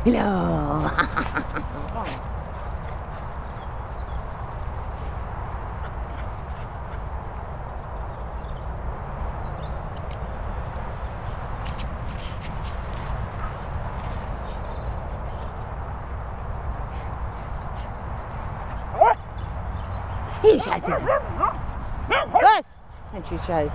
Hello. He shouts at her. Yes! And she shouts.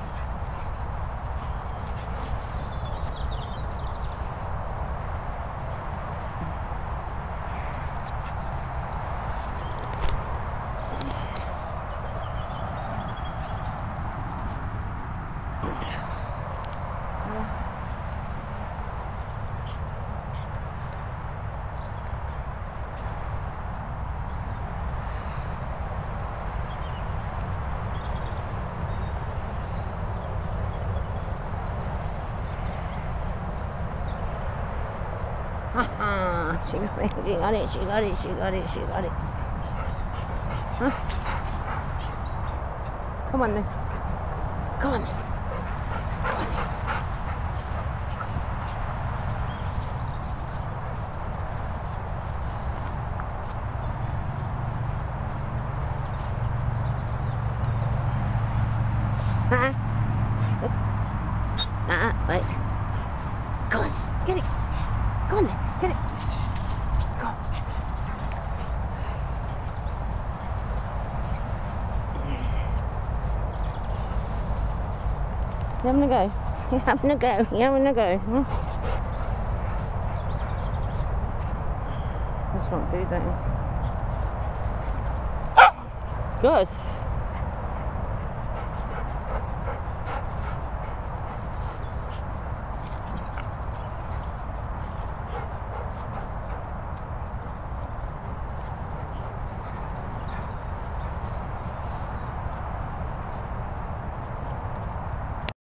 She got it, she got it, she got it, she got it, she got it. Huh? Come on then. Come on then. Come on then. Wait. Come on, get it. Come on then, get it. Go. You having a go? You having a go? You having a go? Huh? You just want food, don't you? Good.